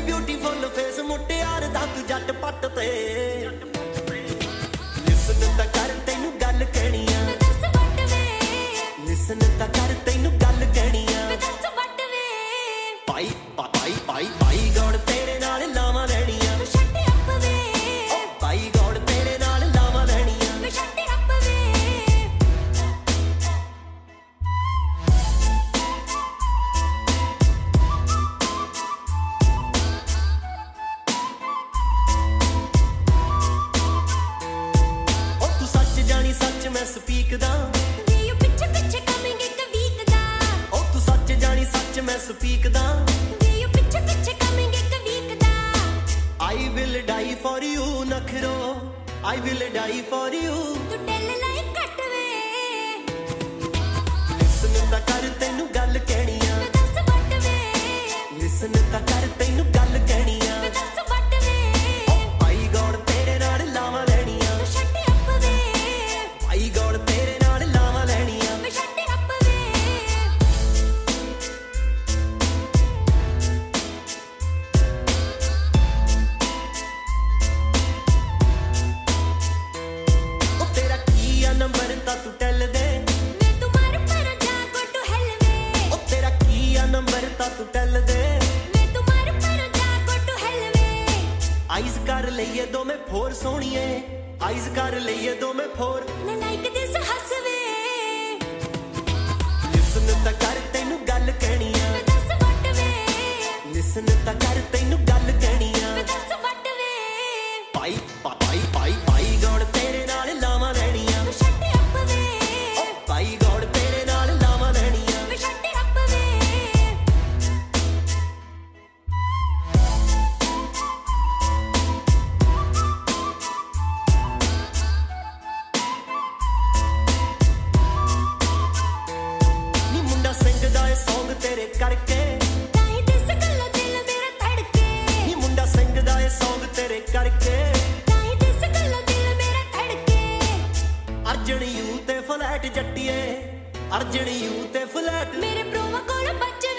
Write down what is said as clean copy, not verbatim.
beautiful face ਮੁਟਿਆਰ ਦਾ ਤੂੰ ਜੱਟ ਪੱਟ ਤੇ ਲਿਸਨ ਤਾਂ ਕਰ ਤੈਨੂੰ ਗੱਲ ਕਹਿਣੀ ਆ ਦੱਸ ਵੱਟ ਵੇ ਲਿਸਨ ਤਾਂ ਕਰ ਤੈਨੂੰ ਗੱਲ ਕਹਿਣੀ ਆ ਦੱਸ ਵੱਟ ਵੇ ਭਾਈ ਭਾਈ ਭਾਈ ਭਾਈ ਗੌੜ ਤੇਰੇ ਨਾਲ ਲਾਵਾਂ ਲੈਣੀਆਂ ਤੂੰ ਛੱਡ ਅੱਪ ਵੇ ਓ ਭਾਈ ਗੌੜ ਤੇਰੇ ਨਾਲ ਲਾਵਾਂ ਲੈਣੀਆਂ ਤੂੰ ਛੱਡ ਅੱਪ ਵੇ ਸੱਚ ਮੈਂ ਸਪੀਕ ਦਾ ਵੇ ਯੂ ਪਿੱਛੇ ਪਿੱਛੇ ਕਮਿੰਗ ਇੱਕ ਵੀਕ ਦਾ ਓ ਤੂੰ ਸੱਚ ਜਾਣੀ ਸੱਚ ਮੈਂ ਸਪੀਕ ਦਾ ਵੇ ਯੂ ਪਿੱਛੇ ਪਿੱਛੇ ਕਮਿੰਗ ਇੱਕ ਵੀਕ ਦਾ I will die for you ਨਖਰੋ I will die for you ਤੂੰ ਟੈਲ ਲਾਈ ਕੱਟ ਵੇ ਲਿਸਨ ਤਾਂ ਕਰ ਤੈਨੂੰ ਗੱਲ ਕਹਿਣੀ ਆ ਦੱਸ ਵੱਟ ਵੇ ਲਿਸਨ ਤਾਂ ਕਰ ਤੈਨੂੰ ਗੱਲ ਕਹਿਣੀ ਆ ਦੱਸ ਵੱਟ ਵੇ ਓ ਭਾਈ ਗੌੜ ਤੇਰੇ ਨਾਲ ਲਾਵਾਂ ਲੈਣੀਆਂ ਤੂੰ ਛੱਡ ਅੱਪ ਵੇ ਭਾਈ ਗੌੜ ਤੇਰੇ ਨਾਲ ਲਾਵਾਂ ਲੈਣੀਆਂ ਮੈਂ ਛੱਡ ਅੱਪ ਵੇ ਉਹ ਤੇਰਾ ਕੀ ਆ ਨੰਬਰ ਤਾਂ ਤੂੰ ਟੈਲ ਦੇ ਮੈਂ ਤੂੰ ਮਾਰ ਪਰ ਜਾ ਗੋ ਟੂ ਹੈਲ ਵੇ ਉਹ ਤੇਰਾ ਕੀ ਆ ਨੰਬਰ ਤਾਂ ਤੂੰ ਟੈਲ ਦੇ ਮੈਂ ਤੂੰ ਮਾਰ ਪਰ ਜਾ ਗੋ ਟੂ ਹੈਲ ਵੇ ਆਈਜ਼ ਕਰ ਲਈਏ ਦੋਵੇਂ ਫੋਰ ਸੋਹਣੀਏ ਆਈਜ਼ ਕਰ ਲਈਏ ਦੋਵੇਂ ਫੋਰ ਨਾ ਲਾਈਕ ਦਿਸ ਹੱਸ ਵੇ ਲਿਸਨ ਤਾਂ ਕਰ ਤੈਨੂੰ ਗੱਲ ਕਹਿਣੀ ਆ ਦੱਸ ਵੱਟ ਵੇ ਲਿਸਨ ਤਾਂ ਕਰ ਤੈਨੂੰ ਗੱਲ ਕਹਿਣੀ ਆ ਦੱਸ ਵੱਟ ਵੇ ਭਾਈ ਭਾਈ ਭਾਈ ਭਾਈ ਗੌੜ ਤੇਰੇ ਨਾਲ ਲਾਵਾਂ ਲੈਣੀਆਂ ਛੱਡ ਅੱਪ ਵੇ ਓ ਭਾਈ ਗੌੜ ਤੇਰੇ ਨਾਲ ਲਾਵਾਂ ਲੈਣੀਆਂ ਛੱਡ ਅੱਪ ਵੇ ਸੌਂਗ ਤੇਰੇ ਕਰਕੇ ਤਾਂ ਹੀ ਦਿਸ ਗੱਲੋਂ ਦਿਲ ਮੇਰਾ ਧੜਕੇ ਨੀ ਮੁੰਡਾ ਸਿੰਘ ਦਾ ਇਹ ਸੌਂਗ ਤੇਰੇ ਕਰਕੇ ਤਾਂ ਹੀ ਦਿਸ ਗੱਲੋਂ ਦਿਲ ਮੇਰਾ ਧੜਕੇ ਅਰਜਨ ਯੂ ਤੇ ਫਲੈਟ ਜੱਟੀਏ ਅਰਜਨ ਯੂ ਤੇ ਫਲੈਟ ਮੇਰੇ ਪ੍ਰੋਮੋ ਕੋਲ ਬੱਚ